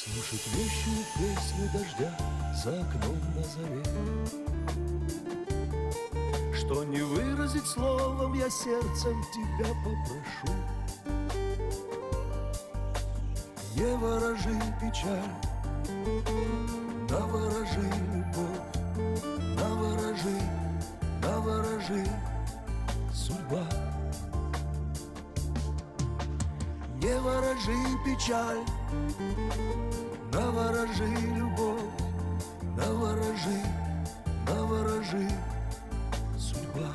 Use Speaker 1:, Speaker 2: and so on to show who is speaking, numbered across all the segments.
Speaker 1: Слушать вещую песню дождя за окном на заре. Что не выразить словом, я сердцем тебя попрошу. Не ворожи печаль, наворожи любовь, наворожи судьба. Не ворожи печаль, наворожи любовь, наворожи судьба.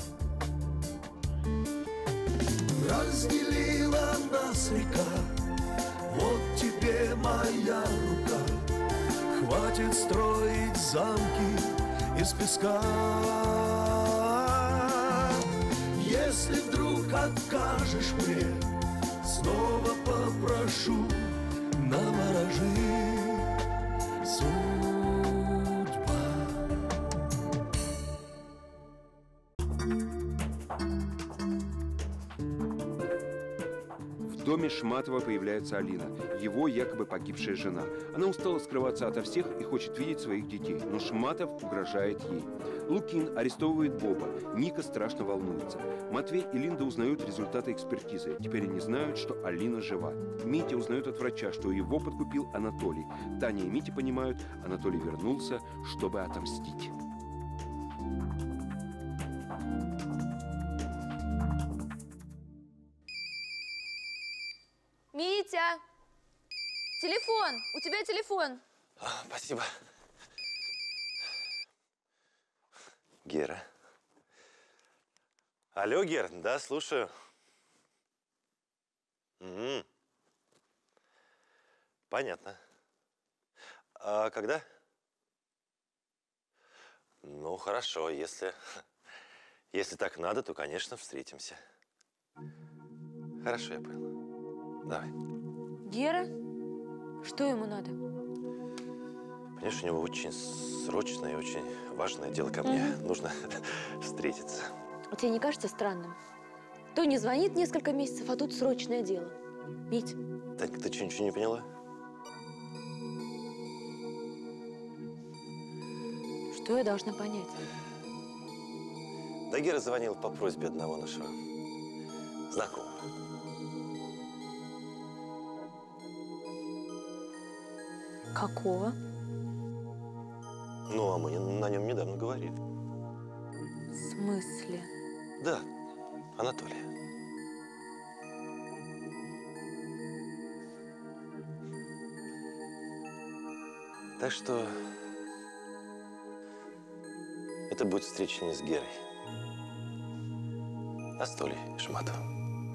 Speaker 1: Разделила нас река, вот тебе моя рука. Хватит строить замки из песка. Если вдруг откажешь мне, снова попрошу, наворожи судьба.
Speaker 2: В доме Шматова появляется Алина, его якобы погибшая жена. Она устала скрываться ото всех и хочет видеть своих детей, но Шматов угрожает ей. Лукин арестовывает Боба, Ника страшно волнуется. Матвей и Линда узнают результаты экспертизы. Теперь они знают, что Алина жива. Митя узнает от врача, что его подкупил Анатолий. Таня и Митя понимают, Анатолий вернулся, чтобы отомстить.
Speaker 3: Митя! Телефон! У тебя телефон!
Speaker 4: Спасибо. Гера. Алло, Гер, да, слушаю. Понятно. А когда? Ну, хорошо, если так надо, то, конечно, встретимся. Хорошо, я понял. Давай.
Speaker 3: Гера? Что ему надо?
Speaker 4: Понимаешь, у него очень срочное и очень важное дело ко мне. Нужно встретиться.
Speaker 3: А тебе не кажется странным? То не звонит несколько месяцев, а тут срочное дело. Мить.
Speaker 4: Танька, ты что, ничего не поняла?
Speaker 3: Что я должна понять?
Speaker 4: Да Гера звонил по просьбе одного нашего знакомого.
Speaker 3: Какого?
Speaker 4: Ну, а мы на нем недавно говорили.
Speaker 3: В смысле?
Speaker 4: Да, Анатолия. Так что это будет встреча не с Герой, а с Толей Шматовым.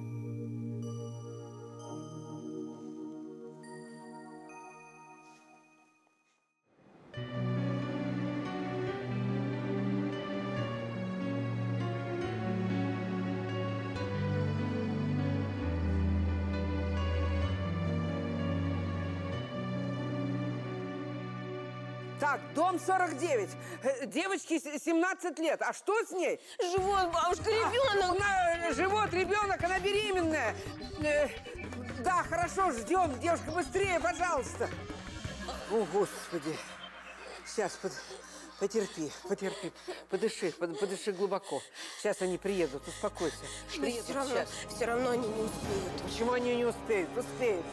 Speaker 5: Так, дом 49. Девочке 17 лет. А что с ней?
Speaker 3: Живот, бабушка, ребенок.
Speaker 5: Живот, ребенок, она беременная. Да, хорошо, ждем. Девушка, быстрее, пожалуйста. О, Господи. Сейчас, потерпи. Подыши глубоко. Сейчас они приедут, успокойся. Приедут сейчас.
Speaker 6: Все равно они не успеют.
Speaker 5: Почему они не успеют? Успеют.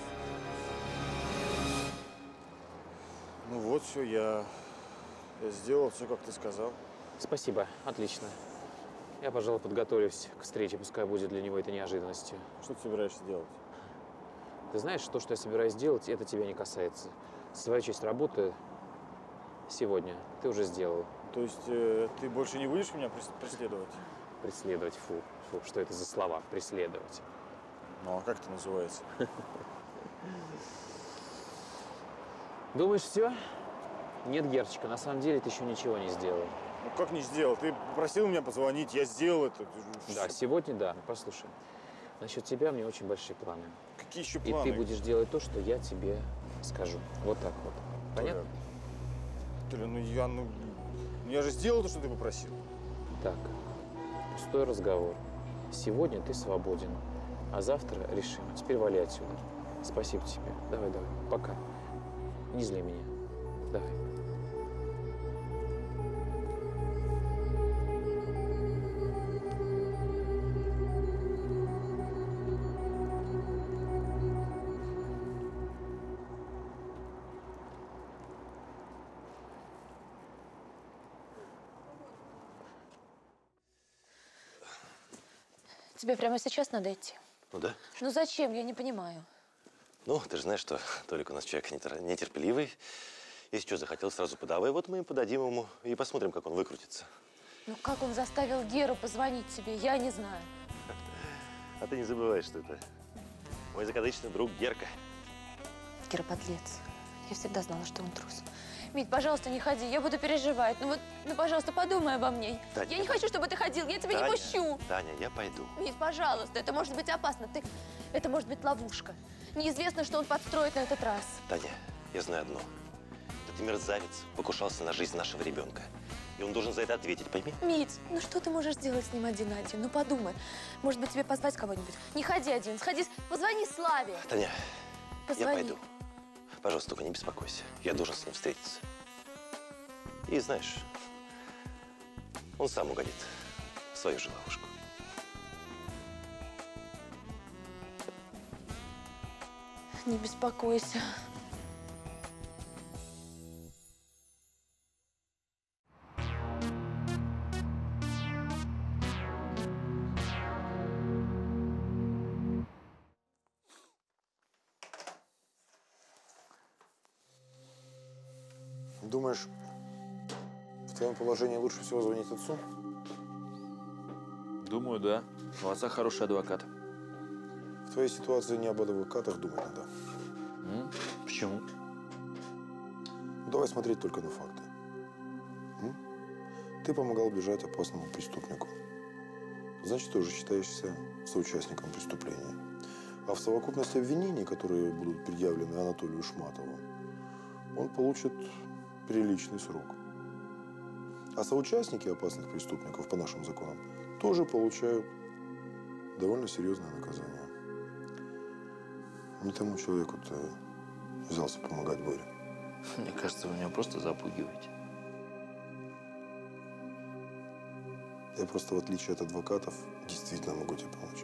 Speaker 7: Ну вот, все, я сделал все, как ты сказал.
Speaker 8: Спасибо, отлично. Я, пожалуй, подготовлюсь к встрече, пускай будет для него это неожиданностью.
Speaker 7: Что ты собираешься делать?
Speaker 8: Ты знаешь, то, что я собираюсь делать, это тебя не касается. Свою часть работы сегодня ты уже сделал.
Speaker 7: То есть ты больше не будешь меня преследовать?
Speaker 8: Преследовать, фу, что это за слова, преследовать.
Speaker 7: Ну, а как это называется?
Speaker 8: Думаешь, все? Нет, Герчика, на самом деле ты еще ничего не сделал.
Speaker 7: Ну, как не сделал? Ты попросил меня позвонить, я сделал это.
Speaker 8: Да, сегодня да. Послушай, насчет тебя у меня очень большие планы.
Speaker 7: Какие еще планы?
Speaker 8: И ты будешь делать то, что я тебе скажу. Вот так вот. Понятно?
Speaker 7: Толя, я же сделал то, что ты попросил.
Speaker 8: Так, пустой разговор. Сегодня ты свободен, а завтра решим. Теперь вали отсюда. Спасибо тебе. Давай, пока. Не зли меня. Давай.
Speaker 3: Тебе прямо сейчас надо идти?
Speaker 4: Ну да.
Speaker 3: Ну зачем? Я не понимаю.
Speaker 4: Ну, ты же знаешь, что Толик у нас человек нетерпеливый. Если что захотел, сразу подавай. Вот мы им подадим ему и посмотрим, как он выкрутится.
Speaker 3: Ну как он заставил Геру позвонить тебе, я не знаю.
Speaker 4: А ты не забывай, что это мой закадычный друг Герка.
Speaker 3: Гера подлец. Я всегда знала, что он трус. Мить, пожалуйста, не ходи, я буду переживать. Ну, пожалуйста, подумай обо мне.
Speaker 4: Таня,
Speaker 3: Я не хочу, чтобы ты ходил, я тебя не пущу.
Speaker 4: Таня, я пойду.
Speaker 3: Мить, пожалуйста, это может быть опасно. Это может быть ловушка. Неизвестно, что он подстроит на этот раз.
Speaker 4: Таня, я знаю одно. Этот мерзавец покушался на жизнь нашего ребенка. И он должен за это ответить, пойми?
Speaker 3: Мить, ну что ты можешь сделать с ним один на один? Ну подумай. Может быть, тебе позвать кого-нибудь? Не ходи один, сходи, позвони Славе.
Speaker 4: Таня,
Speaker 3: Позвони.
Speaker 4: я пойду. Пожалуйста, только не беспокойся. Я должен с ним встретиться. И знаешь, он сам угодит в свою же ловушку.
Speaker 3: Не беспокойся.
Speaker 7: Думаешь, в твоем положении лучше всего звонить отцу?
Speaker 9: Думаю, да. У отца хороший адвокат.
Speaker 7: В твоей ситуации не об адвокатах думать надо.
Speaker 9: Почему?
Speaker 7: Ну, давай смотреть только на факты. Ты помогал бежать опасному преступнику. Значит, ты уже считаешься соучастником преступления. А в совокупности обвинений, которые будут предъявлены Анатолию Шматову, он получит приличный срок. А соучастники опасных преступников по нашим законам тоже получают довольно серьезное наказание. Не тому человеку ты взялся помогать Боре.
Speaker 9: Мне кажется, вы меня просто запугиваете.
Speaker 7: Я просто, в отличие от адвокатов, действительно могу тебе помочь.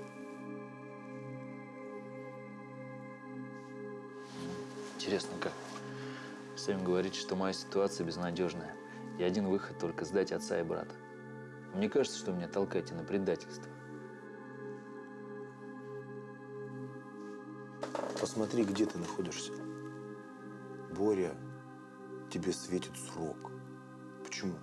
Speaker 9: Интересно, как? Сами говорите, что моя ситуация безнадежная. И один выход только сдать отца и брата. Мне кажется, что вы меня толкаете на предательство.
Speaker 7: Посмотри, где ты находишься. Боря, тебе светит срок. Почему?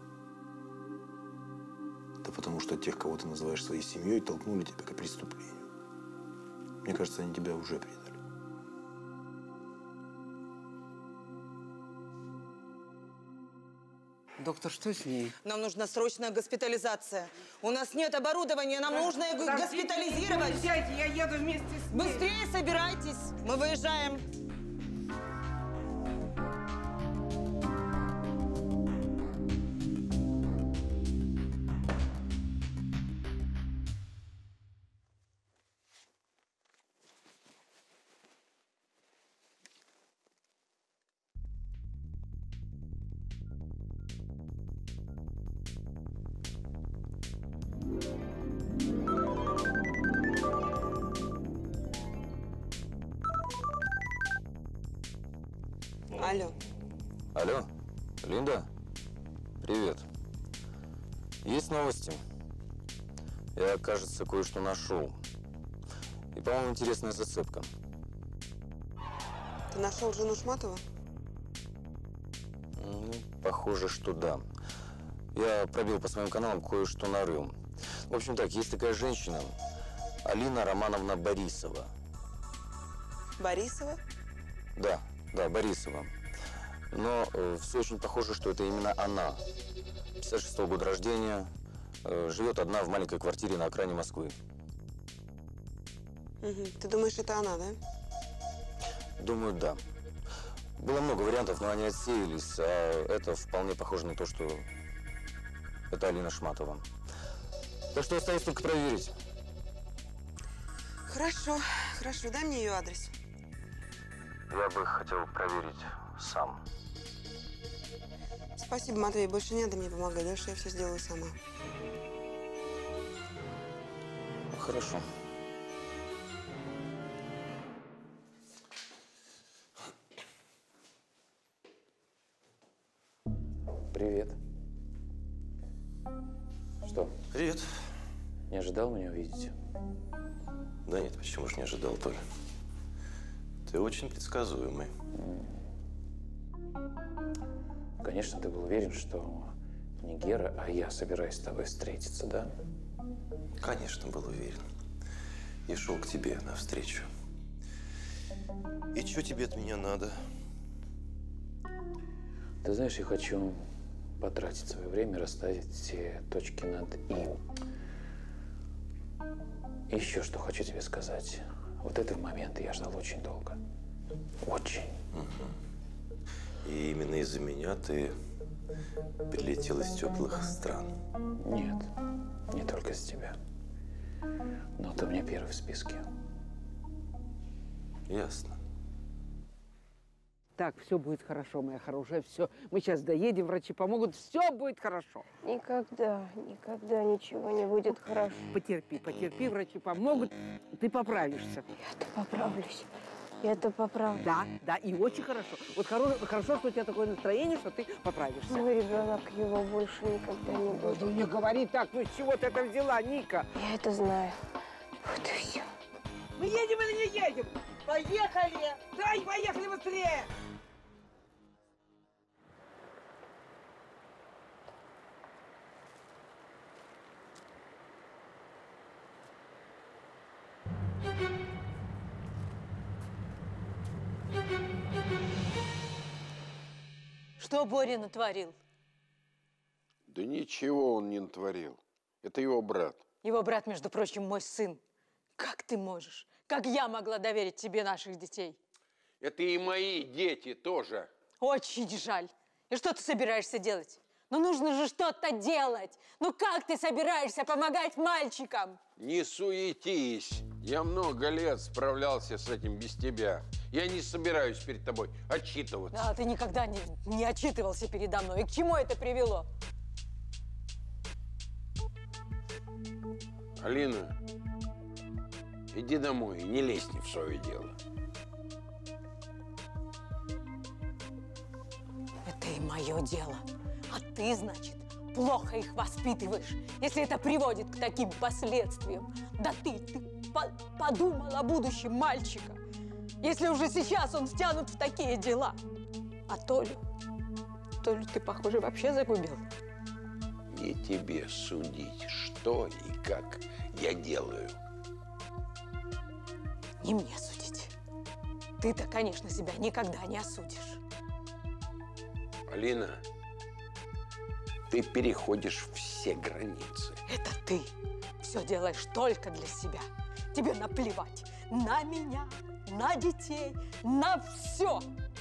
Speaker 7: Да потому что тех, кого ты называешь своей семьей, толкнули тебя к преступлению. Мне кажется, они тебя уже предали.
Speaker 5: Доктор, что с ней?
Speaker 10: Нам нужна срочная госпитализация. У нас нет оборудования, нам нужно ее госпитализировать.
Speaker 5: Сядьте, я еду вместе с ней.
Speaker 10: Быстрее собирайтесь, мы выезжаем. Алло.
Speaker 8: Алло, Линда? Привет. Есть новости? Я, кажется, кое-что нашел. И, по-моему, интересная зацепка.
Speaker 10: Ты нашел жену Шматова?
Speaker 8: Похоже, что да. Я пробил по своим каналам, кое-что нарыл. В общем так, есть такая женщина, Алина Романовна Борисова.
Speaker 10: Борисова?
Speaker 8: Да, Борисова. Но все очень похоже, что это именно она. 56-го года рождения, живет одна в маленькой квартире на окраине Москвы.
Speaker 10: Угу. Ты думаешь, это она, да?
Speaker 8: Думаю, да. Было много вариантов, но они отсеялись, а это вполне похоже на то, что это Алина Шматова. Так что осталось только проверить.
Speaker 10: Хорошо, дай мне ее адрес.
Speaker 8: Я бы хотел проверить сам.
Speaker 11: Спасибо, Матвей, больше не надо мне помогать, дальше я все сделаю сама.
Speaker 8: Хорошо. Привет. Что?
Speaker 4: Привет.
Speaker 8: Не ожидал меня увидеть?
Speaker 4: Да нет, почему же не ожидал, Толь? Ты очень предсказуемый.
Speaker 8: Конечно, ты был уверен, что не Гера, а я собираюсь с тобой встретиться, да?
Speaker 4: Конечно, был уверен. И шел к тебе навстречу. И что тебе от меня надо?
Speaker 8: Ты знаешь, я хочу потратить свое время, расставить все точки над «и». И еще что хочу тебе сказать. Вот этого момента я ждал очень долго. Очень.
Speaker 4: И именно из-за меня ты прилетел из теплых стран.
Speaker 8: Нет, не только из тебя. Но ты у меня первый в списке.
Speaker 4: Ясно.
Speaker 5: Так, все будет хорошо, моя хорошая, все. Мы сейчас доедем, врачи помогут, все будет хорошо.
Speaker 6: Никогда, никогда ничего не будет хорошо.
Speaker 5: Потерпи, потерпи, врачи помогут, ты поправишься.
Speaker 6: Я-то поправлюсь. Я-то поправлюсь.
Speaker 5: Да, да, и очень хорошо. Вот хорошо, что у тебя такое настроение, что ты поправишься.
Speaker 6: Мой ребенок его больше никогда не будет.
Speaker 5: Ну не говори так, ну с чего ты это взяла, Ника?
Speaker 6: Я это знаю. Вот и все.
Speaker 5: Мы едем или не едем? Поехали! Давай, поехали быстрее!
Speaker 10: Что Боря натворил?
Speaker 12: Да ничего он не натворил. Это его брат.
Speaker 10: Его брат, между прочим, мой сын. Как ты можешь? Как я могла доверить тебе наших детей?
Speaker 12: Это и мои дети тоже.
Speaker 10: Очень жаль. И что ты собираешься делать? Ну нужно же что-то делать. Ну как ты собираешься помогать мальчикам?
Speaker 12: Не суетись. Я много лет справлялся с этим без тебя. Я не собираюсь перед тобой отчитываться.
Speaker 10: Да, ты никогда не отчитывался передо мной. И к чему это привело?
Speaker 12: Алина, иди домой и не лезь не в свое дело.
Speaker 10: Это и мое дело. А ты, значит, плохо их воспитываешь, если это приводит к таким последствиям. Да ты подумал о будущем мальчика, если уже сейчас он втянут в такие дела. А Толю ты, похоже, вообще загубил.
Speaker 12: Не тебе судить, что и как я делаю.
Speaker 10: Не мне судить. Ты-то, конечно, себя никогда не осудишь.
Speaker 12: Алина, ты переходишь все границы.
Speaker 10: Это ты все делаешь только для себя. Тебе наплевать на меня, на детей, на все.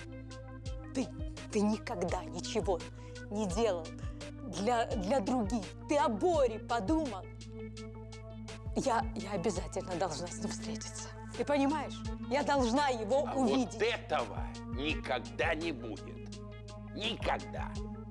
Speaker 10: Ты никогда ничего не делал для других. Ты о Боре подумал. Я обязательно должна с ним встретиться. Ты понимаешь? Я должна его увидеть.
Speaker 12: Вот этого никогда не будет. Никогда.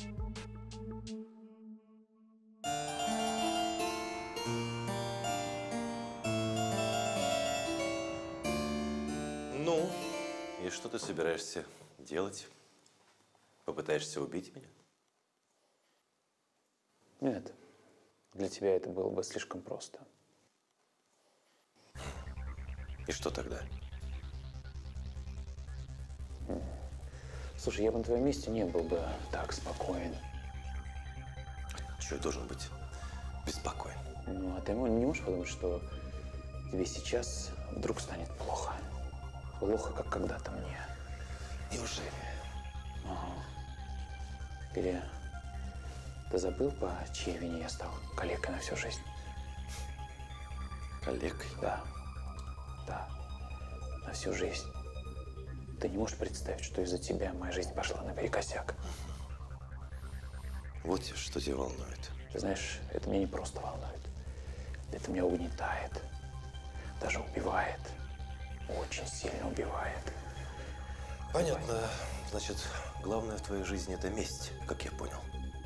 Speaker 4: Ну, и что ты собираешься делать? Попытаешься убить меня?
Speaker 8: Нет, для тебя это было бы слишком просто.
Speaker 4: И что тогда?
Speaker 8: Слушай, я бы на твоем месте не был бы так спокоен.
Speaker 4: Чего я должен быть беспокоен?
Speaker 8: Ну, а ты не можешь подумать, что тебе сейчас вдруг станет плохо? Плохо, как когда-то мне.
Speaker 4: Неужели?
Speaker 8: Ага. Или ты забыл, по чьей вине я стал калекой на всю жизнь?
Speaker 4: Калекой?
Speaker 8: Да. Да. На всю жизнь. Ты не можешь представить, что из-за тебя моя жизнь пошла наперекосяк.
Speaker 4: Вот что тебя волнует.
Speaker 8: Ты знаешь, это меня не просто волнует. Это меня угнетает. Даже убивает. Очень сильно убивает.
Speaker 4: Понятно. Значит, главное в твоей жизни – это месть, как я понял.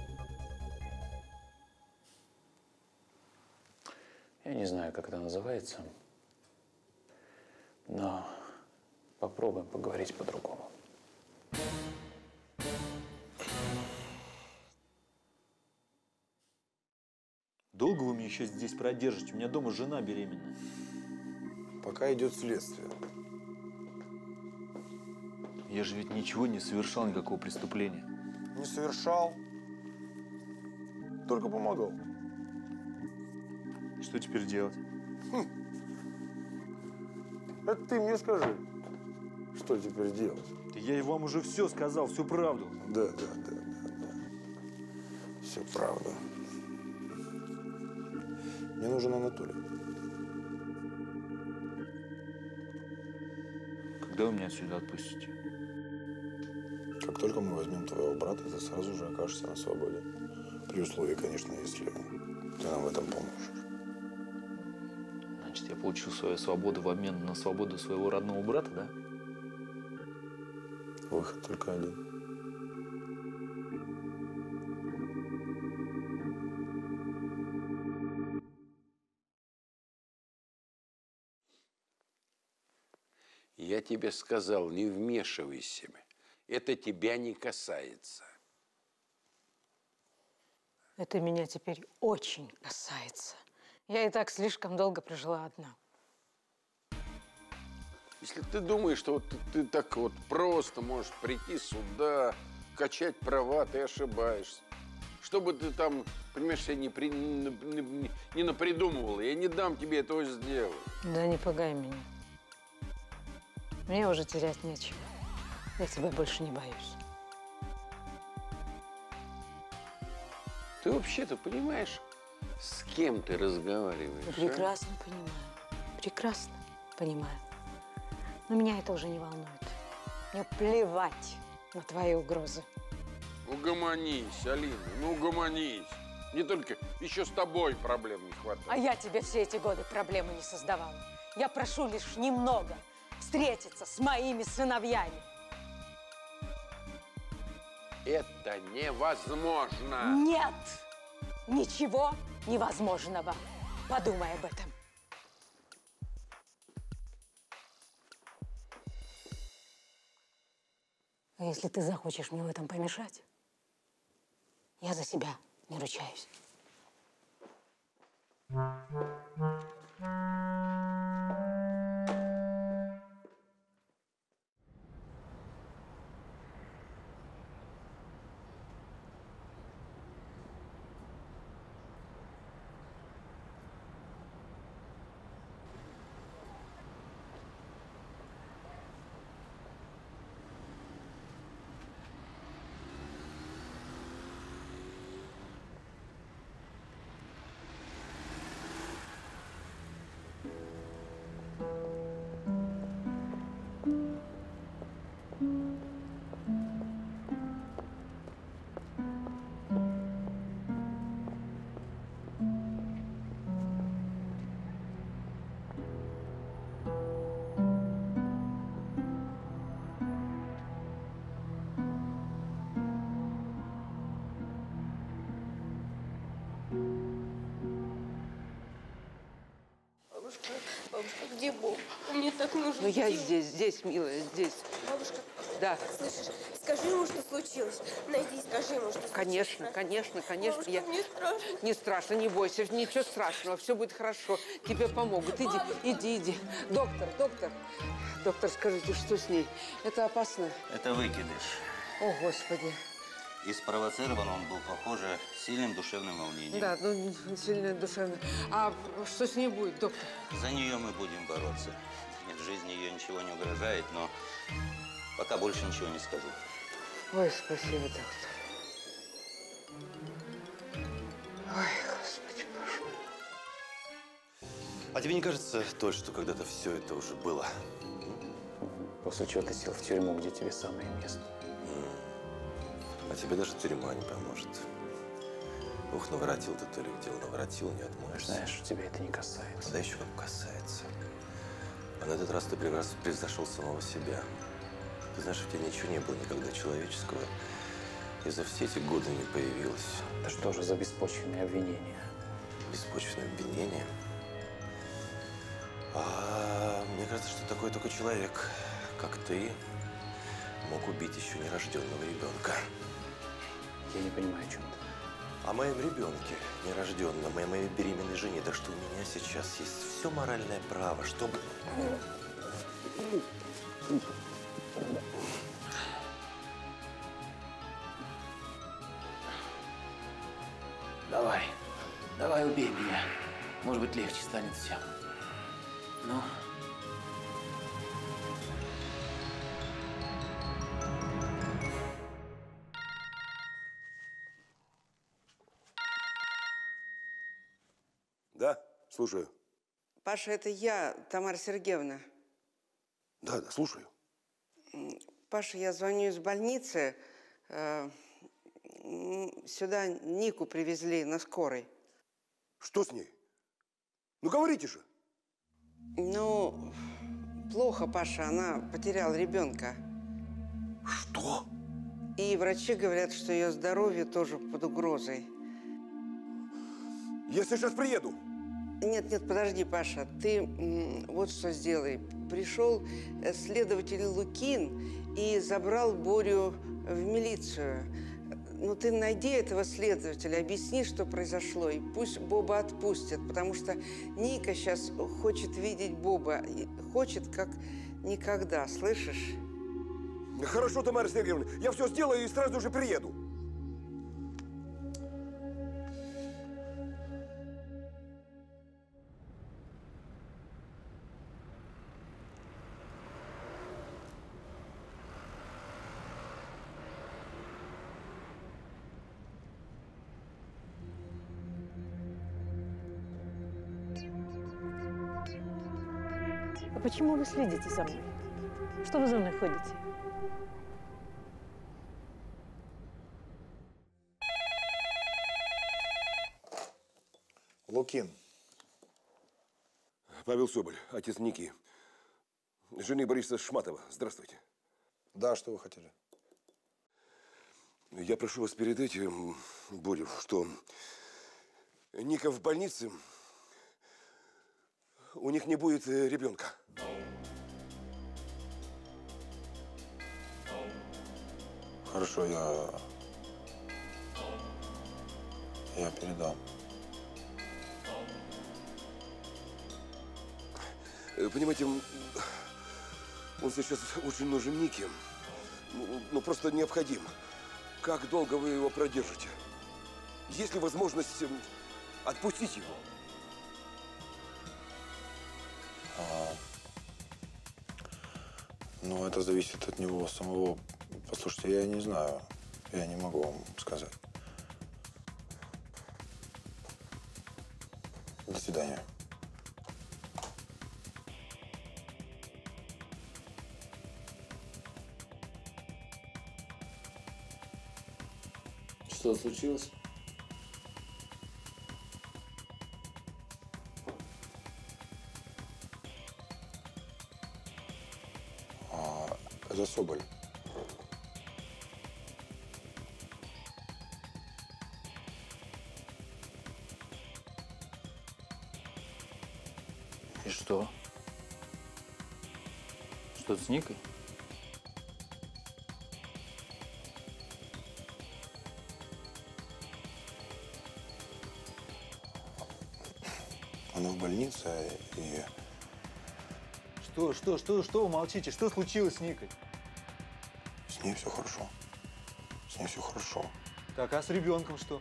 Speaker 9: Я не знаю, как это называется, но попробуем поговорить по-другому.
Speaker 13: Долго вы меня еще здесь продержите? У меня дома жена беременная.
Speaker 7: Пока идет следствие.
Speaker 13: Я же ведь ничего не совершал, никакого преступления.
Speaker 7: Не совершал. Только помогал.
Speaker 13: Что теперь делать?
Speaker 7: Это ты мне скажи, что теперь делать?
Speaker 13: Да я и вам уже все сказал, всю правду.
Speaker 7: Да. Все правда. Мне нужен Анатолий.
Speaker 13: Когда вы меня отсюда отпустите?
Speaker 7: Как только мы возьмем твоего брата, ты сразу же окажешься на свободе. При условии, конечно, если ты нам в этом поможешь.
Speaker 9: Значит, я получил свою свободу в обмен на свободу своего родного брата, да?
Speaker 7: Выход только один.
Speaker 12: Я тебе сказал, не вмешивайся. Это тебя не касается.
Speaker 10: Это меня теперь очень касается. Я и так слишком долго прожила одна.
Speaker 12: Если ты думаешь, что вот ты так вот просто можешь прийти сюда, качать права, ты ошибаешься. Что бы ты там, понимаешь, себе не напридумывал, я не дам тебе этого сделать.
Speaker 10: Да не пугай меня. Мне уже терять нечего. Я тебя больше не боюсь.
Speaker 12: Ты вообще-то понимаешь, с кем ты разговариваешь?
Speaker 10: Прекрасно понимаю. Прекрасно понимаю. Но меня это уже не волнует. Мне плевать на твои угрозы.
Speaker 12: Угомонись, Алина, ну угомонись. Не только, еще с тобой проблем не хватает.
Speaker 10: А я тебе все эти годы проблемы не создавала. Я прошу лишь немного встретиться с моими сыновьями.
Speaker 12: Это невозможно.
Speaker 10: Нет! Ничего невозможного. Подумай об этом. А если ты захочешь мне в этом помешать, я за себя не ручаюсь.
Speaker 6: Бабушка, где Боб? Мне так нужен.
Speaker 5: Ну, я здесь, милая, здесь.
Speaker 6: Бабушка,
Speaker 5: да.
Speaker 6: Слышишь, скажи ему, что случилось. Найди, скажи ему, что случилось.
Speaker 5: Конечно.
Speaker 6: Бабушка, мне страшно.
Speaker 5: Не страшно, не бойся, ничего страшного, все будет хорошо. Тебе помогут. Иди. Доктор, скажите, что с ней? Это опасно?
Speaker 8: Это выкидыш.
Speaker 5: О, Господи.
Speaker 8: И спровоцирован он был, похоже, сильным душевным волнением.
Speaker 5: Да, сильное душевное. А что с ней будет, доктор?
Speaker 8: За нее мы будем бороться. Нет, в жизни ее ничего не угрожает, но пока больше ничего не скажу.
Speaker 5: Ой, спасибо, доктор. Ой, Господи, прошу.
Speaker 4: А тебе не кажется, Толь, что когда-то все это уже было?
Speaker 9: После чего ты сел в тюрьму, где тебе самое место.
Speaker 4: А тебе даже тюрьма не поможет. Ух, наворотил ты, Толик, дело наворотил, не отмоешься.
Speaker 9: Знаешь, тебя это не касается.
Speaker 4: Да еще как касается. А на этот раз ты превзошел самого себя. Ты знаешь, у тебя ничего не было никогда человеческого. И за все эти годы не появилось.
Speaker 9: Это что же за беспочвенные обвинения?
Speaker 4: Беспочвенное обвинение? Мне кажется, что такой только человек, как ты, мог убить еще нерожденного ребенка.
Speaker 9: Я не понимаю, о чем ты.
Speaker 4: О моем ребенке нерожденном, и о моей беременной жене. Да что у меня сейчас есть все моральное право, чтобы...
Speaker 9: Давай убей меня. Может быть, легче станет всем. Ну?
Speaker 1: Да, слушаю.
Speaker 5: Паша, это я, Тамара Сергеевна.
Speaker 1: Да, слушаю.
Speaker 5: Паша, я звоню из больницы. Сюда Нику привезли на скорой.
Speaker 1: Что с ней? Ну, говорите же.
Speaker 5: Ну, плохо, Паша. Она потеряла ребенка.
Speaker 1: Что?
Speaker 5: И врачи говорят, что ее здоровье тоже под угрозой.
Speaker 1: Я сейчас приеду.
Speaker 5: Нет, подожди, Паша. Ты вот что сделай. Пришел следователь Лукин и забрал Борю в милицию. Ну, ты найди этого следователя, объясни, что произошло, и пусть Боба отпустят, потому что Ника сейчас хочет видеть Боба, хочет как никогда, слышишь?
Speaker 1: Хорошо, Тамара Сергеевна, я все сделаю и сразу же приеду.
Speaker 10: А почему вы следите за мной? Что вы за мной ходите?
Speaker 7: Лукин.
Speaker 1: Павел Соболь, отец Ники. Жены Бориса Шматова. Здравствуйте.
Speaker 7: Да, что вы хотели?
Speaker 1: Я прошу вас передать Борю, что Ника в больнице, у них не будет ребенка.
Speaker 7: Хорошо, я передам.
Speaker 1: Понимаете, он сейчас очень нужен Нике. Ну, просто необходим. Как долго вы его продержите? Есть ли возможность отпустить его?
Speaker 7: Ну, это зависит от него самого. Послушайте, я не знаю. Я не могу вам сказать. До свидания.
Speaker 9: Что случилось?
Speaker 7: Это Соболь.
Speaker 9: И что? Что с Никой?
Speaker 7: Она в больнице и...
Speaker 13: Что вы молчите? Что случилось с Никой?
Speaker 7: С ней все хорошо. С ней все хорошо.
Speaker 13: Так, а с ребенком что?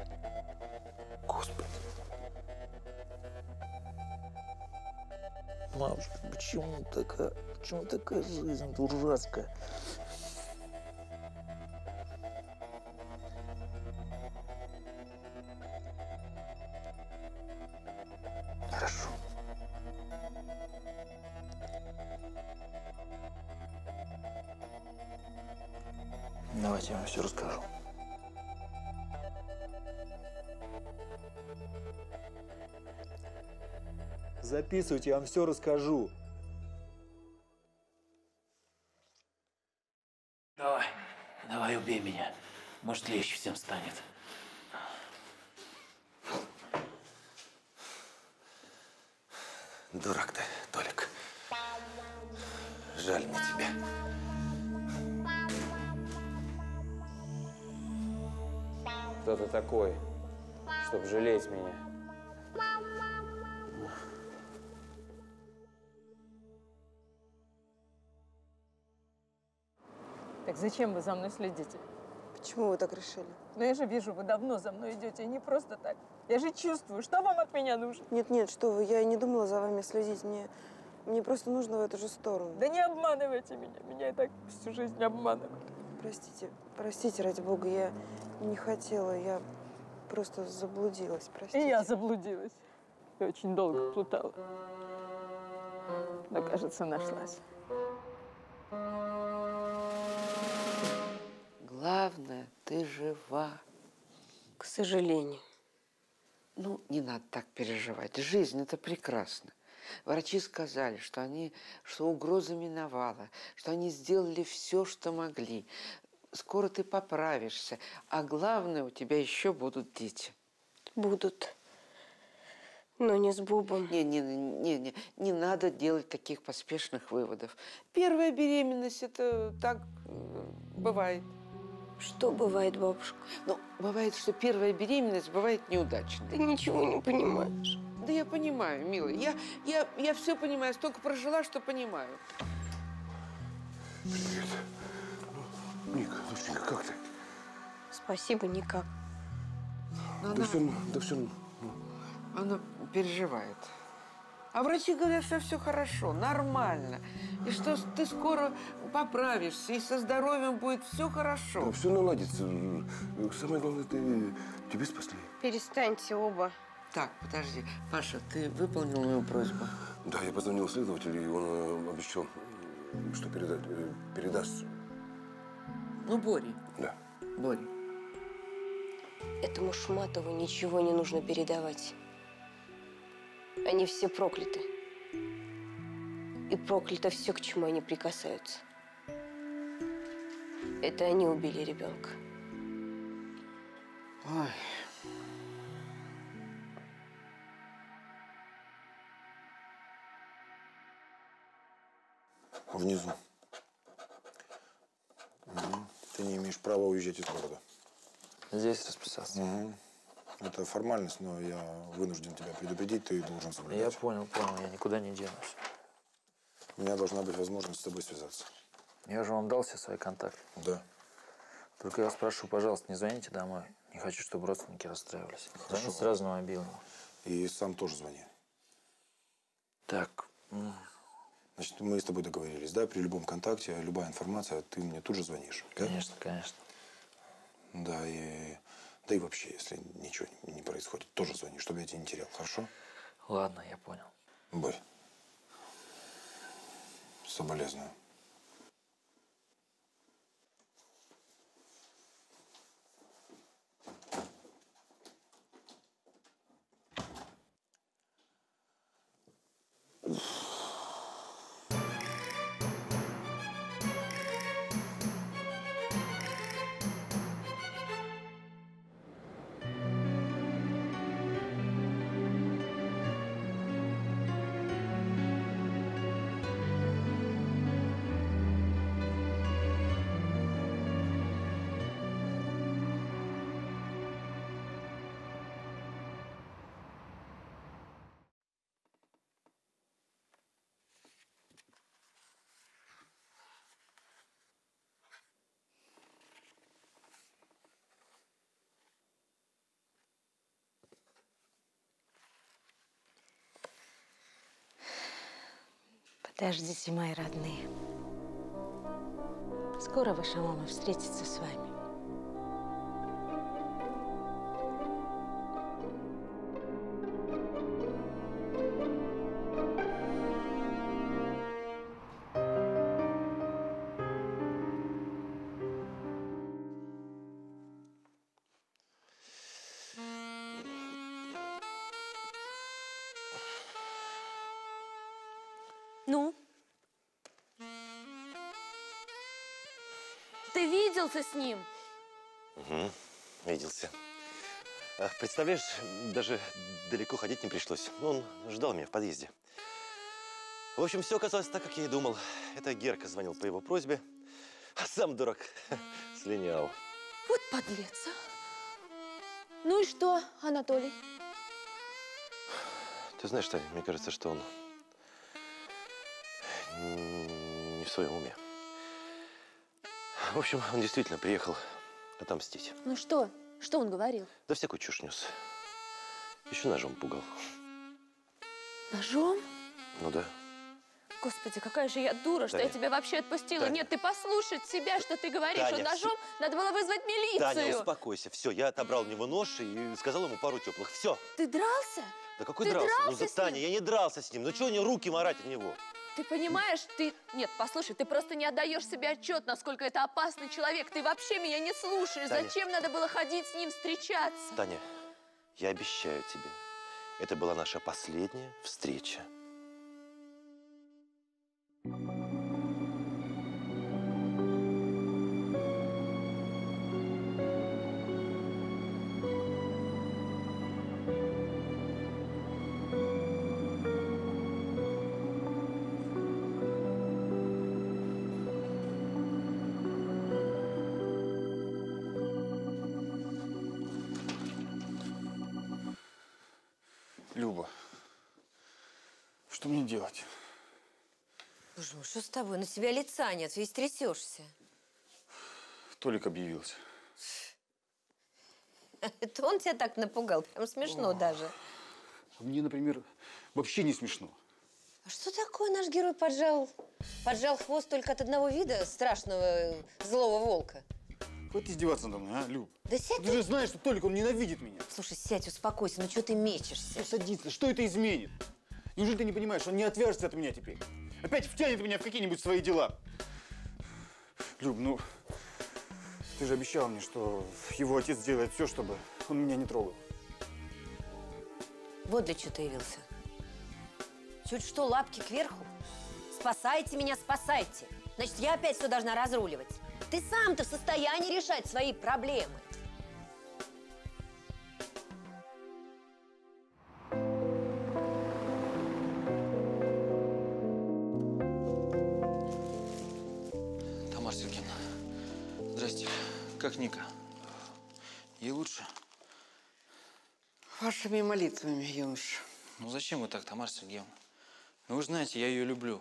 Speaker 7: Господи.
Speaker 9: Мамочка, почему такая жизнь дурацкая?
Speaker 4: Хорошо.
Speaker 9: Давайте я вам все расскажу.
Speaker 13: Записывайте, я вам все расскажу.
Speaker 9: Давай, убей меня. Может, легче всем станет.
Speaker 4: Дурак ты, Толик. Жаль мне тебя.
Speaker 14: Кто ты такой, чтобы жалеть меня?
Speaker 10: Так зачем вы за мной следите?
Speaker 11: Почему вы так решили?
Speaker 10: Ну я же вижу, вы давно за мной идете, и не просто так. Я же чувствую, что вам от меня нужно.
Speaker 11: Нет, что вы, я и не думала за вами следить. Мне просто нужно в эту же сторону.
Speaker 10: Да не обманывайте меня. Меня и так всю жизнь обманывают.
Speaker 11: Простите, ради бога, я не хотела, я просто заблудилась, простите.
Speaker 10: И я заблудилась. Я очень долго плутала. Но, кажется, нашлась.
Speaker 5: Главное, ты жива.
Speaker 6: К сожалению.
Speaker 5: Ну, не надо так переживать. Жизнь – это прекрасно. Врачи сказали, что угроза миновала, что они сделали все, что могли. Скоро ты поправишься. А главное, у тебя еще будут дети.
Speaker 6: Будут. Но не с Бобом.
Speaker 5: Не надо делать таких поспешных выводов. Первая беременность – это так бывает.
Speaker 6: Что бывает, бабушка?
Speaker 5: Ну, бывает, что первая беременность бывает неудачной.
Speaker 6: Ты ничего не понимаешь.
Speaker 5: Да я понимаю, милая. Я все понимаю, столько прожила, что понимаю.
Speaker 1: Привет. Ника, доченька, как ты?
Speaker 6: Спасибо, никак.
Speaker 1: Да все.
Speaker 5: Она переживает. А врачи говорят, что все хорошо, нормально. И что ты скоро поправишься, и со здоровьем будет все хорошо.
Speaker 1: Да, все наладится. Самое главное, тебе спасли.
Speaker 6: Перестаньте оба.
Speaker 5: Так, подожди. Паша, ты выполнил мою просьбу?
Speaker 1: Да, я позвонил следователю, и он обещал, что передаст.
Speaker 5: Ну, Боре.
Speaker 1: Да.
Speaker 5: Боре.
Speaker 6: Этому Шматову ничего не нужно передавать. Они все прокляты. И проклято все, к чему они прикасаются. Это они убили ребенка.
Speaker 5: Ой.
Speaker 7: Внизу. Угу. Ты не имеешь права уезжать из города.
Speaker 9: Здесь расписаться.
Speaker 7: Угу. Это формальность, но я вынужден тебя предупредить, ты должен соблюдать.
Speaker 9: Я понял, я никуда не денусь.
Speaker 7: У меня должна быть возможность с тобой связаться.
Speaker 9: Я же вам дал все свои контакты.
Speaker 7: Да.
Speaker 9: Только я вас прошу, пожалуйста, не звоните домой. Не хочу, чтобы родственники расстраивались.
Speaker 7: Хорошо.
Speaker 9: Звоните сразу на мобильный.
Speaker 7: И сам тоже звони.
Speaker 9: Так.
Speaker 7: Значит, мы с тобой договорились, да? При любом контакте, любая информация, ты мне тут же звонишь.
Speaker 9: Конечно, конечно.
Speaker 7: Да, и вообще, если ничего не происходит, тоже звони, чтобы я тебя не терял, хорошо?
Speaker 9: Ладно, я понял.
Speaker 7: Борь, соболезную.
Speaker 10: Подождите, мои родные. Скоро ваша мама встретится с вами.
Speaker 3: Ну? Ты виделся с ним?
Speaker 4: Угу, виделся. Представляешь, даже далеко ходить не пришлось. Он ждал меня в подъезде. В общем, все оказалось так, как я и думал. Это Герка звонил по его просьбе, а сам дурак слинял.
Speaker 3: Вот подлец, а. Ну и что, Анатолий?
Speaker 4: Ты знаешь, Таня, мне кажется, что он не в своем уме. В общем, он действительно приехал отомстить.
Speaker 3: Ну что? Что он говорил?
Speaker 4: Да всякую чушь нес. Еще ножом пугал.
Speaker 3: Ножом?
Speaker 4: Ну да.
Speaker 3: Господи, какая же я дура, что
Speaker 4: Таня.
Speaker 3: я тебя вообще отпустила.
Speaker 4: Таня.
Speaker 3: Нет, ты послушать себя, что ты говоришь.
Speaker 4: Таня,
Speaker 3: Он ножом, надо было вызвать милицию.
Speaker 4: Таня, успокойся. Все, я отобрал у него нож и сказал ему пару теплых. Все.
Speaker 3: Ты дрался?
Speaker 4: Да какой
Speaker 3: Ты
Speaker 4: дрался? Ну,
Speaker 3: дрался
Speaker 4: за
Speaker 3: с
Speaker 4: Таня,
Speaker 3: ним?
Speaker 4: я не дрался с ним. Ну чего мне руки марать от него?
Speaker 3: Ты понимаешь, ты... Нет, послушай, ты просто не отдаешь себе отчет, насколько это опасный человек. Ты вообще меня не слушаешь.
Speaker 4: Таня.
Speaker 3: Зачем надо было ходить с ним встречаться?
Speaker 4: Таня, я обещаю тебе, это была наша последняя встреча.
Speaker 15: Люба, что мне делать?
Speaker 16: Боже мой, что с тобой? На тебя лица нет, весь трясешься.
Speaker 15: Толик объявился.
Speaker 16: Это он тебя так напугал, прям смешно даже.
Speaker 15: Мне, например, вообще не смешно.
Speaker 16: А что такое наш герой поджал хвост только от одного вида страшного злого волка?
Speaker 15: Хватит издеваться надо мной, а, Люб?
Speaker 16: Да сядь
Speaker 15: Ты же знаешь, что Толик, он ненавидит меня.
Speaker 16: Слушай, сядь, успокойся, ну что ты мечешься?
Speaker 15: Ну садись, что это изменит? Неужели ты не понимаешь, он не отвяжется от меня теперь? Опять втянет меня в какие-нибудь свои дела. Люб, ну, ты же обещал мне, что его отец сделает все, чтобы он меня не трогал.
Speaker 16: Вот для чего ты явился. Чуть что, лапки кверху. Спасайте меня, спасайте. Значит, я опять все должна разруливать. Ты сам-то в состоянии решать свои проблемы.
Speaker 9: Тамара Сергеевна, здрасте. Как Ника? Ей лучше?
Speaker 5: Вашими молитвами, юноша.
Speaker 9: Ну зачем вы так, Тамара Сергеевна? Ну вы же знаете, я ее люблю.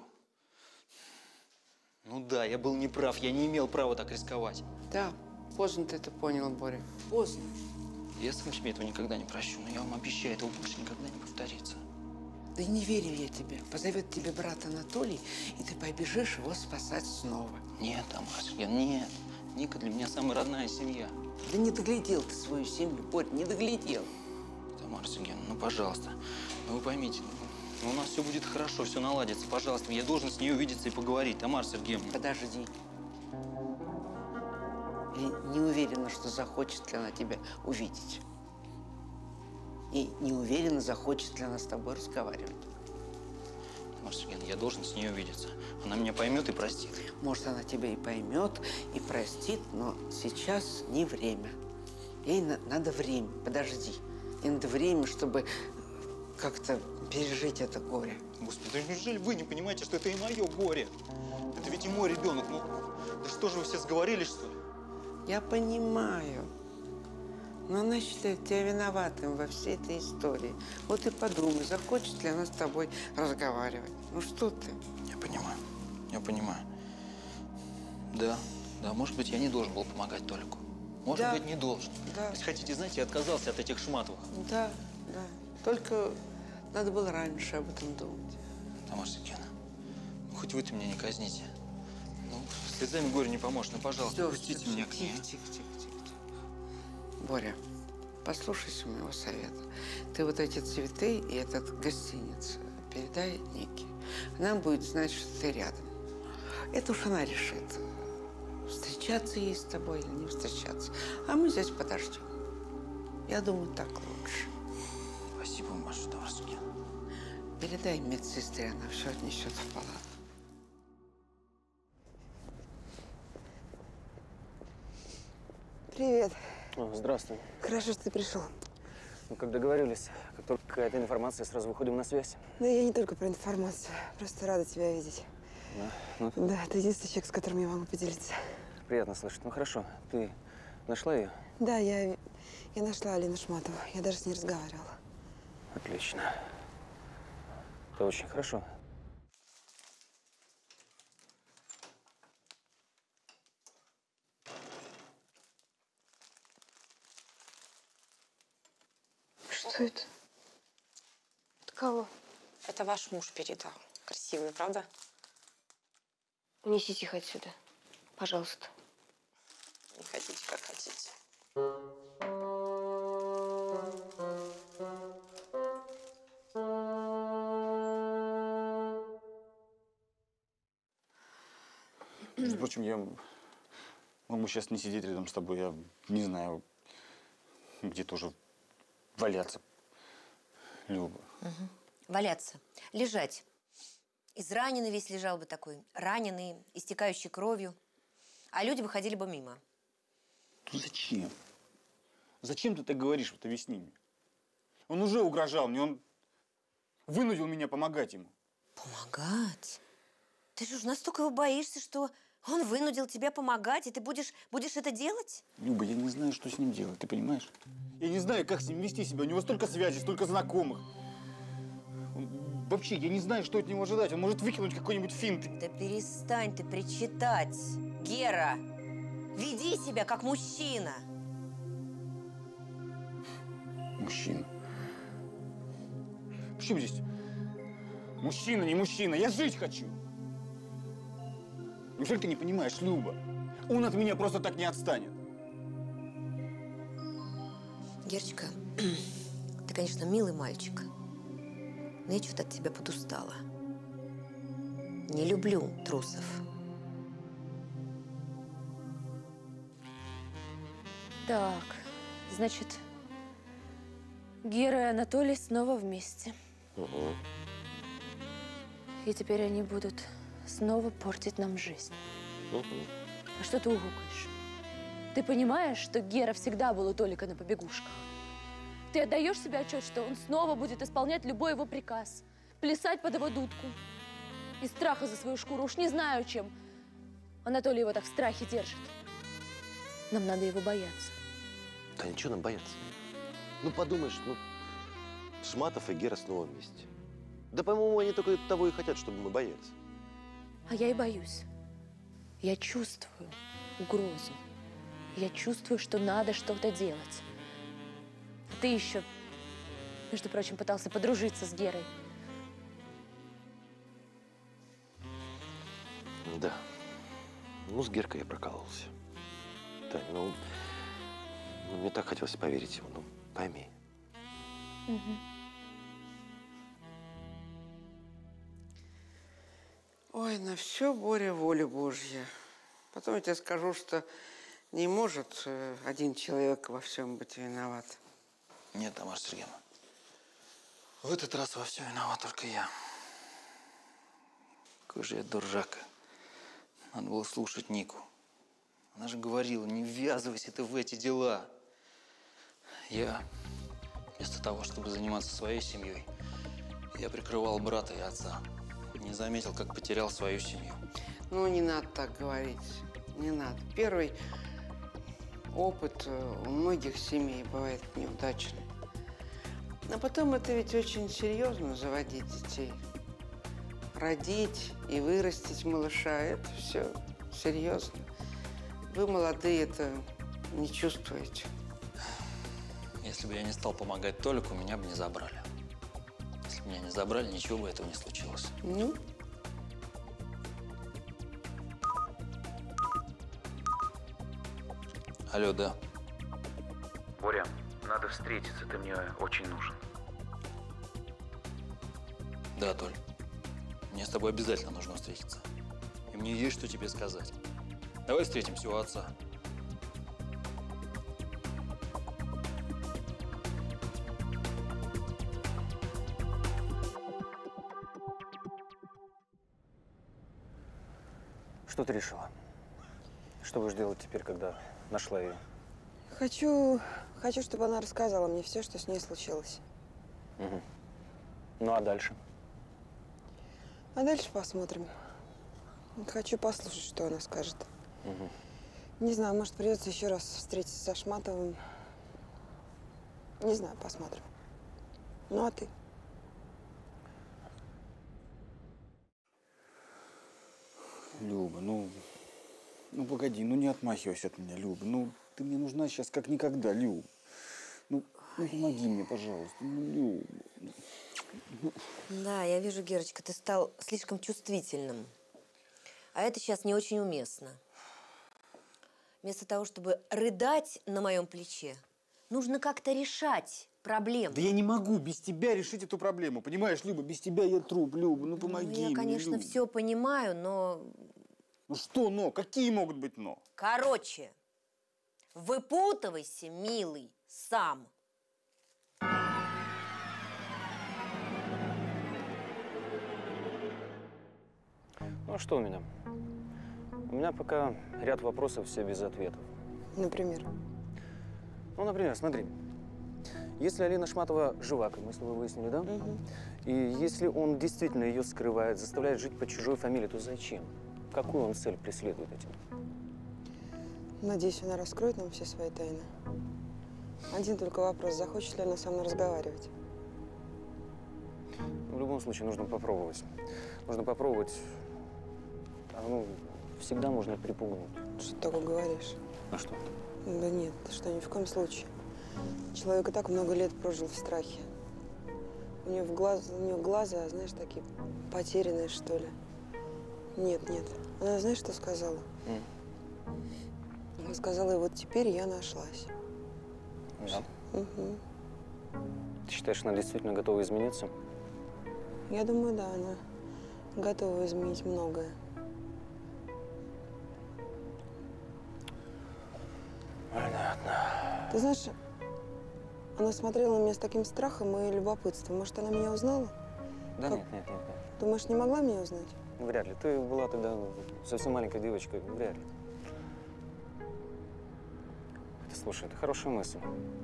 Speaker 9: Ну да, я был неправ, я не имел права так рисковать.
Speaker 5: Да, поздно ты это понял, Боря. Поздно.
Speaker 9: Я сам себе этого никогда не прощу, но я вам обещаю, этого больше никогда не повторится.
Speaker 5: Да не верю я тебе. Позовет тебе брат Анатолий, и ты побежишь его спасать снова.
Speaker 9: Нет, Тамара Сергеевна, нет. Ника для меня самая родная семья.
Speaker 5: Да не доглядел ты свою семью, Боря, не доглядел.
Speaker 9: Тамара Сергеевна, ну пожалуйста, ну вы поймите, ну, у нас все будет хорошо, все наладится, пожалуйста. Я должен с ней увидеться и поговорить, Тамара Сергеевна.
Speaker 5: Подожди. Я не уверена, что захочет ли она тебя увидеть. И не уверена, захочет ли она с тобой разговаривать.
Speaker 9: Тамара Сергеевна, я должен с ней увидеться. Она меня поймет и простит.
Speaker 5: Может, она тебя и поймет, и простит, но сейчас не время. Ей надо время. Подожди. Ей надо время, чтобы как-то пережить это горе.
Speaker 9: Господи, да неужели вы не понимаете, что это и мое горе? Это ведь и мой ребенок. Ну, да что же вы все сговорились, что ли?
Speaker 5: Я понимаю. Но она считает тебя виноватым во всей этой истории. Вот и подумай, захочет ли она с тобой разговаривать. Ну что ты?
Speaker 9: Я понимаю. Я понимаю. Да, может быть, я не должен был помогать Толику. Может быть, не должен.
Speaker 5: Да.
Speaker 9: Если хотите, знаете, я отказался от этих Шматовых.
Speaker 5: Да. Только надо было раньше об этом думать.
Speaker 9: Тамара Сергеевна, хоть вы-то меня не казните. Ну, слезами горе не поможет. Ну, пожалуйста, пустите меня к ней.
Speaker 5: Тихо. Боря, послушайся моего совета. Ты вот эти цветы и этот гостиниц передай Нике. Она будет знать, что ты рядом. Это уж она решит, встречаться ей с тобой или не встречаться. А мы здесь подождем. Я думаю, так лучше.
Speaker 9: Спасибо, Маша Дворская.
Speaker 5: Передай медсестре, она все отнесет в палату.
Speaker 14: Привет. Здравствуй.
Speaker 6: Хорошо, что ты пришел.
Speaker 14: Ну, как договорились, как только какая-то информация, сразу выходим на связь.
Speaker 6: Да я не только про информацию, просто рада тебя видеть.
Speaker 14: Да? Ну,
Speaker 6: Да, ты единственный человек, с которым я могу поделиться.
Speaker 14: приятно слышать. Ну, хорошо. Ты нашла ее?
Speaker 6: Да, я нашла Алину Шматову. Я даже с ней разговаривала.
Speaker 14: Отлично. Это очень хорошо.
Speaker 6: Что это? От кого?
Speaker 17: Это ваш муж передал. Красивый, правда?
Speaker 6: Унесите их отсюда. Пожалуйста.
Speaker 17: Не хотите, как хотите.
Speaker 15: Между прочим, я могу сейчас не сидеть рядом с тобой. Я не знаю, где тоже валяться. Люба.
Speaker 16: Угу. Валяться. Лежать. Израненный весь лежал бы такой. Раненый, истекающий кровью. А люди выходили бы мимо.
Speaker 15: Ну зачем? Зачем ты так говоришь? Вот объясни мне. Он уже угрожал мне, он вынудил меня помогать ему.
Speaker 16: Помогать? Ты же уж настолько его боишься, что он вынудил тебя помогать, и ты будешь это делать?
Speaker 15: Люба, я не знаю, что с ним делать, ты понимаешь? Я не знаю, как с ним вести себя. У него столько связей, столько знакомых. Вообще, я не знаю, что от него ожидать. Он может выкинуть какой-нибудь финт.
Speaker 16: Да перестань ты причитать, Гера. Веди себя как мужчина.
Speaker 15: Мужчина. Почему здесь мужчина, не мужчина? Я жить хочу. Неужели ты не понимаешь, Люба? Он от меня просто так не отстанет.
Speaker 16: Герочка, ты, конечно, милый мальчик, но я что-то от тебя подустала. Не люблю трусов.
Speaker 3: Так, значит, Гера и Анатолий снова вместе.
Speaker 4: Угу.
Speaker 3: И теперь они будут снова портить нам жизнь.
Speaker 4: Угу.
Speaker 3: А что ты угукаешь? Ты понимаешь, что Гера всегда был у Толика на побегушках? Ты отдаешь себе отчет, что он снова будет исполнять любой его приказ, плясать под его дудку? Из страха за свою шкуру, уж не знаю чем. Анатолий его так в страхе держит. Нам надо его бояться.
Speaker 4: Да ничего нам бояться. Ну, подумаешь, ну, Шматов и Гера снова вместе. Да, по-моему, они только того и хотят, чтобы мы боялись.
Speaker 3: А я и боюсь. Я чувствую угрозу. Я чувствую, что надо что-то делать. А ты еще, между прочим, пытался подружиться с Герой.
Speaker 4: Да. Ну, с Геркой я прокололся. Тань, ну, мне так хотелось поверить ему, ну, пойми.
Speaker 3: Угу.
Speaker 5: Ой, на все, Боря, воля Божья. Потом я тебе скажу, что не может один человек во всем быть виноват.
Speaker 9: Нет, Тамара Сергеевна. В этот раз во всем виноват только я. Какой же я дурак. Надо было слушать Нику. Она же говорила, не ввязывайся ты в эти дела. Я, вместо того, чтобы заниматься своей семьей, я прикрывал брата и отца. Не заметил, как потерял свою семью.
Speaker 5: Ну, не надо так говорить. Не надо. Первый опыт у многих семей бывает неудачный. А потом это ведь очень серьезно заводить детей. Родить и вырастить малыша – это все серьезно. Вы, молодые, это не чувствуете.
Speaker 9: Если бы я не стал помогать Толику, меня бы не забрали. Если бы меня не забрали, ничего бы этого не случилось.
Speaker 5: Ну,
Speaker 9: Алло, да.
Speaker 18: Боря, надо встретиться, ты мне очень нужен.
Speaker 9: Да, Толь. Мне с тобой обязательно нужно встретиться. И мне есть что тебе сказать. Давай встретимся у отца.
Speaker 14: Что ты решила? Что будешь делать теперь, когда нашла ее?
Speaker 11: Хочу, чтобы она рассказала мне все, что с ней случилось.
Speaker 14: Угу. Ну а дальше?
Speaker 11: А дальше посмотрим. Вот хочу послушать, что она скажет.
Speaker 14: Угу.
Speaker 11: Не знаю, может, придется еще раз встретиться со Шматовым. Не знаю, посмотрим. Ну, а ты?
Speaker 15: Люба, ну погоди, ну не отмахивайся от меня, Люба. Ну, ты мне нужна сейчас как никогда, Люб. Ну помоги мне, пожалуйста, ну, Люб.
Speaker 16: Да, я вижу, Герочка, ты стал слишком чувствительным. А это сейчас не очень уместно. Вместо того, чтобы рыдать на моем плече, нужно как-то решать проблему.
Speaker 15: Да я не могу без тебя решить эту проблему, понимаешь, Люба? Без тебя я труп, Люба, ну помоги мне,
Speaker 16: Я, конечно,
Speaker 15: Люба.
Speaker 16: все понимаю, но…
Speaker 15: Ну что но? Какие могут быть но?
Speaker 16: Короче, выпутывайся, милый, сам.
Speaker 14: Ну, а что у меня? У меня пока ряд вопросов, все без ответов.
Speaker 11: Например?
Speaker 14: Ну, например, смотри. Если Алина Шматова жива, как мы с тобой выяснили, да?
Speaker 11: Угу.
Speaker 14: И если он действительно ее скрывает, заставляет жить под чужой фамилией, то зачем? Какую он цель преследует этим?
Speaker 11: Надеюсь, она раскроет нам все свои тайны. Один только вопрос, захочет ли она со мной разговаривать?
Speaker 14: В любом случае, нужно попробовать. Нужно попробовать. Ну, всегда можно припугнуть.
Speaker 11: Что ты такое говоришь?
Speaker 14: А что?
Speaker 11: Да нет, ты что, ни в коем случае. Человек и так много лет прожил в страхе. У нее глаза, знаешь, такие потерянные, что ли. Нет. Она, знаешь, что сказала? Она сказала, и вот теперь я нашлась.
Speaker 14: Да?
Speaker 11: Угу.
Speaker 14: Ты считаешь, она действительно готова измениться?
Speaker 11: Я думаю, да, она готова изменить многое.
Speaker 14: Понятно.
Speaker 11: Ты знаешь, она смотрела на меня с таким страхом и любопытством. Может, она меня узнала?
Speaker 14: Да
Speaker 11: Как?
Speaker 14: нет.
Speaker 11: Думаешь, не могла меня узнать?
Speaker 14: Вряд ли. Ты была тогда совсем маленькой девочкой. Вряд ли. Слушай, это хорошая мысль.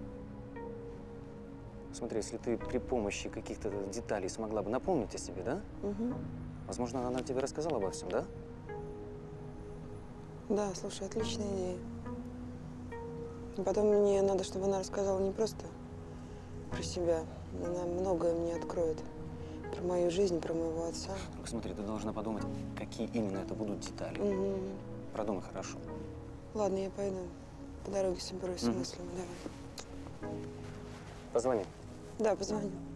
Speaker 14: Смотри, если ты при помощи каких-то деталей смогла бы напомнить о себе, да?
Speaker 11: Угу.
Speaker 14: Возможно, она тебе рассказала обо всем, да?
Speaker 11: Да, слушай, отличная идея. И потом мне надо, чтобы она рассказала не просто про себя. Она многое мне откроет. Про мою жизнь, про моего отца.
Speaker 14: Только смотри, ты должна подумать, какие именно это будут детали.
Speaker 11: Угу.
Speaker 14: Продумай хорошо.
Speaker 11: Ладно, я пойду. По дороге соберусь с мыслями. Давай.
Speaker 14: Позвони.
Speaker 11: Да, позвони.